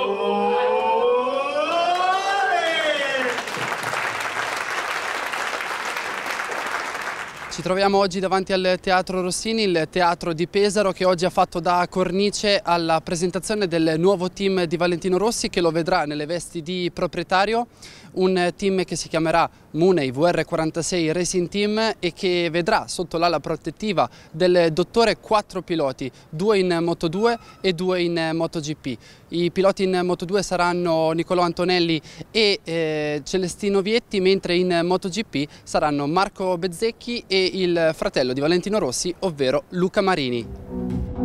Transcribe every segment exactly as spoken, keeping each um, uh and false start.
Ci troviamo oggi davanti al Teatro Rossini, il teatro di Pesaro, che oggi ha fatto da cornice alla presentazione del nuovo team di Valentino Rossi, che lo vedrà nelle vesti di proprietario, un team che si chiamerà Mooney V R quarantasei Racing Team e che vedrà sotto l'ala protettiva del dottore quattro piloti, due in Moto due e due in MotoGP. I piloti in Moto due saranno Nicolò Antonelli e eh, Celestino Vietti, mentre in MotoGP saranno Marco Bezzecchi e il fratello di Valentino Rossi, ovvero Luca Marini.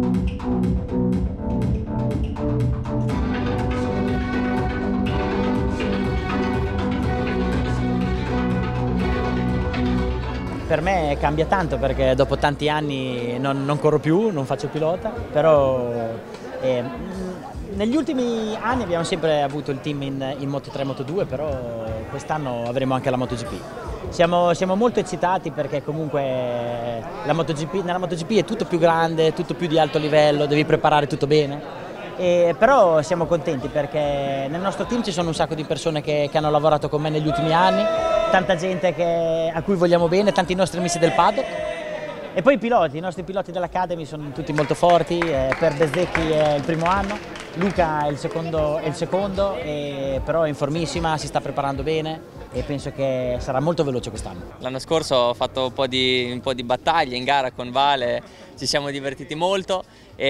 Per me cambia tanto perché dopo tanti anni non, non corro più, non faccio pilota, però eh, negli ultimi anni abbiamo sempre avuto il team in, in Moto tre e Moto due, però quest'anno avremo anche la MotoGP. Siamo, siamo molto eccitati perché comunque la MotoGP, nella MotoGP è tutto più grande, tutto più di alto livello, devi preparare tutto bene. E però siamo contenti perché nel nostro team ci sono un sacco di persone che, che hanno lavorato con me negli ultimi anni, tanta gente che, a cui vogliamo bene, tanti nostri amici del paddock. E poi i piloti, i nostri piloti dell'Academy sono tutti molto forti, eh, per Bezzecchi è il primo anno, Luca è il secondo, è il secondo e però è in formissima, si sta preparando bene e penso che sarà molto veloce quest'anno. L'anno scorso ho fatto un po' di, un po' di battaglie in gara con Vale, ci siamo divertiti molto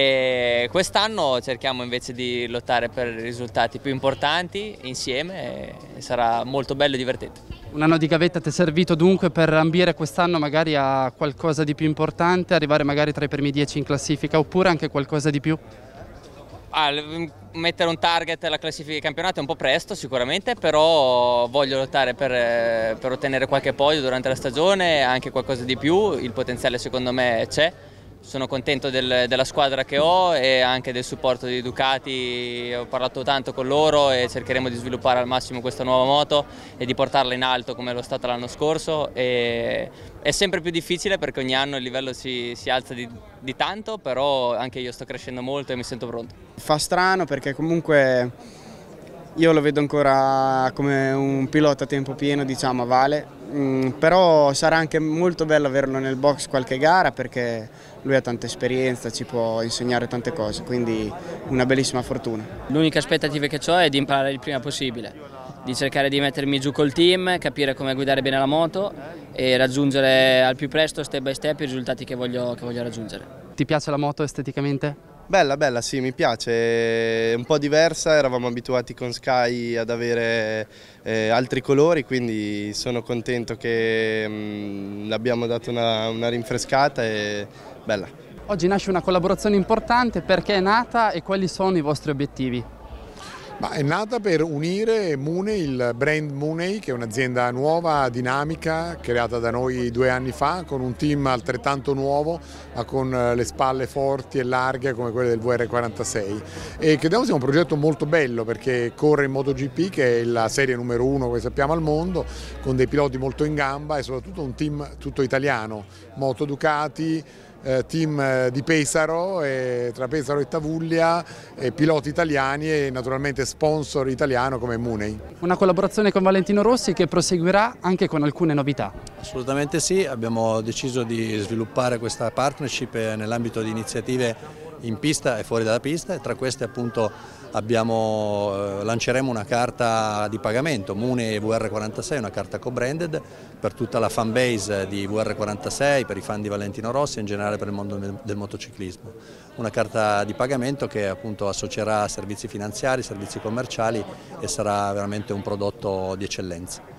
e quest'anno cerchiamo invece di lottare per risultati più importanti insieme e sarà molto bello e divertente. Un anno di gavetta ti è servito dunque per ambire quest'anno magari a qualcosa di più importante, arrivare magari tra i primi dieci in classifica oppure anche qualcosa di più? Ah, mettere un target alla classifica di campionato è un po' presto sicuramente, però voglio lottare per, per ottenere qualche podio durante la stagione, anche qualcosa di più, il potenziale secondo me c'è. Sono contento del, della squadra che ho e anche del supporto di Ducati, ho parlato tanto con loro e cercheremo di sviluppare al massimo questa nuova moto e di portarla in alto come lo stata l'anno scorso. E è sempre più difficile perché ogni anno il livello si, si alza di, di tanto, però anche io sto crescendo molto e mi sento pronto. Fa strano perché comunque io lo vedo ancora come un pilota a tempo pieno, diciamo, a Vale, mm, però sarà anche molto bello averlo nel box qualche gara perché lui ha tanta esperienza, ci può insegnare tante cose, quindi una bellissima fortuna. L'unica aspettativa che ho è di imparare il prima possibile, di cercare di mettermi giù col team, capire come guidare bene la moto e raggiungere al più presto, step by step, i risultati che voglio, che voglio raggiungere. Ti piace la moto esteticamente? Bella, bella, sì, mi piace, è un po' diversa, eravamo abituati con Sky ad avere eh, altri colori, quindi sono contento che mh, le abbiamo dato una, una rinfrescata e bella. Oggi nasce una collaborazione importante, perché è nata e quali sono i vostri obiettivi? Ma è nata per unire Mooney, il brand Mooney, che è un'azienda nuova, dinamica, creata da noi due anni fa, con un team altrettanto nuovo, ma con le spalle forti e larghe come quelle del V R quarantasei. E crediamo sia un progetto molto bello perché corre in MotoGP, che è la serie numero uno, come sappiamo, al mondo, con dei piloti molto in gamba e soprattutto un team tutto italiano, Moto Ducati, Eh, team eh, di Pesaro, eh, tra Pesaro e Tavullia, eh, piloti italiani e naturalmente sponsor italiano come Mooney. Una collaborazione con Valentino Rossi che proseguirà anche con alcune novità. Assolutamente sì, abbiamo deciso di sviluppare questa partnership nell'ambito di iniziative in pista e fuori dalla pista e tra queste appunto abbiamo, eh, lanceremo una carta di pagamento Mooney V R quarantasei, una carta co-branded per tutta la fan base di V R quarantasei, per i fan di Valentino Rossi e in generale per il mondo del, del motociclismo. Una carta di pagamento che appunto associerà servizi finanziari, servizi commerciali e sarà veramente un prodotto di eccellenza.